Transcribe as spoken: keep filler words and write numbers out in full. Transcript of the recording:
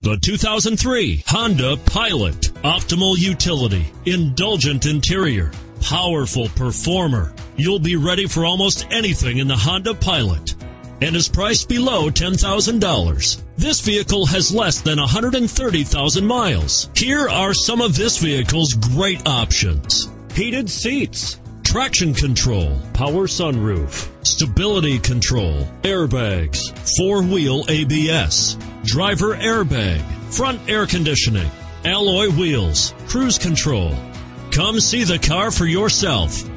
The two thousand three Honda Pilot. Optimal utility, indulgent interior, powerful performer. You'll be ready for almost anything in the Honda Pilot, and is priced below ten thousand dollars. This vehicle has less than one hundred thirty thousand miles. Here are some of this vehicle's great options: heated seats, traction control, power sunroof, stability control, airbags, four-wheel A B S, driver airbag, front air conditioning, alloy wheels, cruise control. Come see the car for yourself.